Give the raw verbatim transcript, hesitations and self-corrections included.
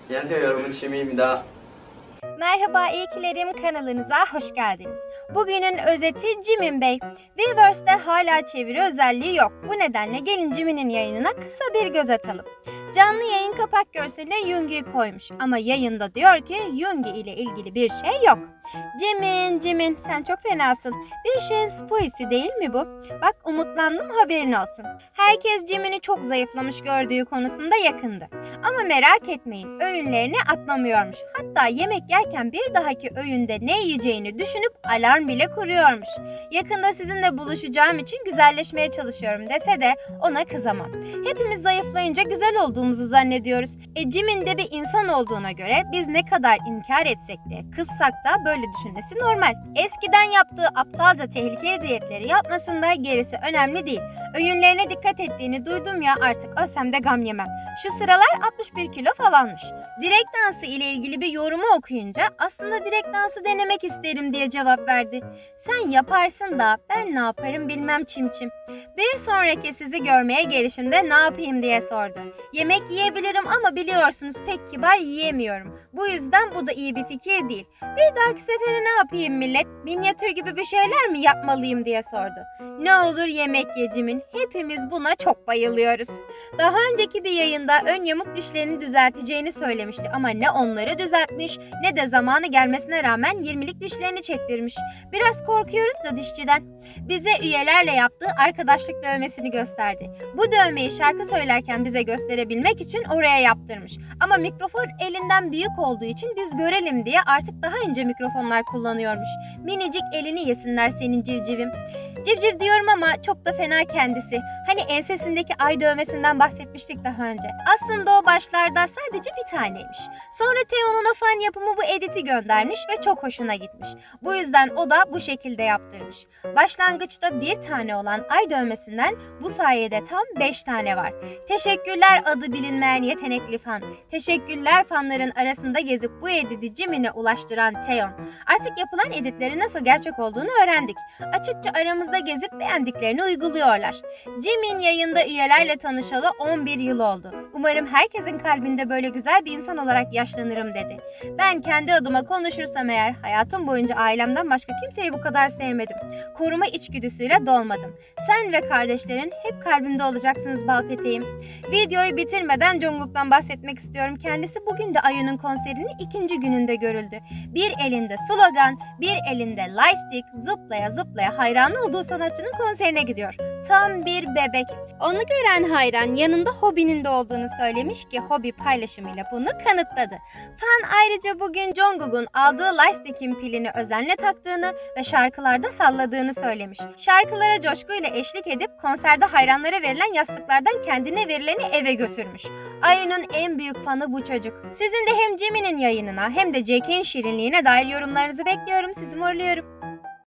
안녕하세요 여러분, 지민입니다. Merhaba iyikilerim, kanalınıza hoş geldiniz. Bugünün özeti Jimin Bey. Weverse'de hala çeviri özelliği yok. Bu nedenle gelin Jimin'in yayınına kısa bir göz atalım. Canlı yayın kapak görseline Yoongi'yi koymuş ama yayında diyor ki Yoongi ile ilgili bir şey yok. Jimin, Jimin sen çok fenasın. Bir şeyin spoisi değil mi bu? Bak umutlandım, haberin olsun. Herkes Jimin'i çok zayıflamış gördüğü konusunda yakındı. Ama merak etmeyin, öğünlerini atlamıyormuş. Hatta yemek yerken bir dahaki öğünde ne yiyeceğini düşünüp alarm bile kuruyormuş. Yakında sizinle buluşacağım için güzelleşmeye çalışıyorum dese de ona kızamam. Hepimiz zayıflayınca güzel olduğumuzu zannediyoruz. E Jimin de bir insan olduğuna göre biz ne kadar inkar etsek de kızsak da böyle düşünmesi normal. Eskiden yaptığı aptalca tehlikeli diyetleri yapmasında gerisi önemli değil. Öğünlerine dikkat ettiğini duydum ya, artık ölsem de gam yemem. Şu sıralar altmış bir kilo falanmış. Direkt dansı ile ilgili bir yorumu okuyunca aslında direkt dansı denemek isterim diye cevap verdi. Sen yaparsın da ben ne yaparım bilmem çimçim. Bir sonraki sizi görmeye gelişimde ne yapayım diye sordu. Yemek yiyebilirim ama biliyorsunuz pek kibar yiyemiyorum. Bu yüzden bu da iyi bir fikir değil. Bir dahaki sefere ne yapayım millet? Minyatür gibi bir şeyler mi yapmalıyım diye sordu. Ne olur yemek ye Jimin. Hepimiz buna çok bayılıyoruz. Daha önceki bir yayında ön yamuk dişlerini düzelteceğini söylemişti ama ne onları düzeltmiş ne de zamanı gelmesine rağmen yirmilik dişlerini çektirmiş. Biraz korkuyoruz da dişçiden. Bize üyelerle yaptığı arkadaşlık dövmesini gösterdi. Bu dövmeyi şarkı söylerken bize gösterebilmek için oraya yaptırmış. Ama mikrofon elinden büyük olduğu için biz görelim diye artık daha ince mikrofonlar kullanıyormuş. Minicik elini yesinler senin civcivim. Civciv diyorum ama çok da fena kendisi. Hani ensesindeki ay dövmesinden bahsetmiştik daha önce. Aslında o başlarda sadece bir taneymiş. Sonra Theo'nun o fan yapımı bu editi göndermiş ve çok hoşuna gitmiş. Bu yüzden o da bu şekilde yaptırmış. Başlangıçta bir tane olan ay dövmesinden bu sayede tam beş tane var. Teşekkürler adı bilinmeyen yetenekli fan. Teşekkürler fanların arasında gezip bu editi Jimin'e ulaştıran Theon. Artık yapılan editlerin nasıl gerçek olduğunu öğrendik. Açıkça aramızda gezip beğendiklerini uyguluyorlar. Jimin yayında üyelerle tanışalı on bir yıl oldu. Umarım herkesin kalbinde böyle güzel bir insan olarak yaşlanırım dedi. Ben kendi adıma konuşursam eğer hayatım boyunca ailemden başka kimseyi bu kadar sevmedim. Koruma içgüdüsüyle dolmadım. Sen ve kardeşlerin hep kalbimde olacaksınız bal peteğim. Videoyu bitirmeden Jungkook'tan bahsetmek istiyorum. Kendisi bugün de Ayu'nun konserinin ikinci gününde görüldü. Bir elinde slogan, bir elinde lightstick, zıplaya zıplaya hayranı olduğu sanatçının konserine gidiyor. Tam bir bebek. Onu gören hayran yanında Hobie'nin de olduğunu söylemiş ki Hobie paylaşımıyla bunu kanıtladı. Fan ayrıca bugün Jungkook'un aldığı lightstick'in pilini özenle taktığını ve şarkılarda salladığını söylemiş. Şarkılara coşkuyla eşlik edip konserde hayranlara verilen yastıklardan kendine verileni eve götürmüş. Ayu'nun en büyük fanı bu çocuk. Sizin de hem Jimin'in yayınına hem de J K'nin şirinliğine dair yorumlarınızı bekliyorum. Sizi morluyorum.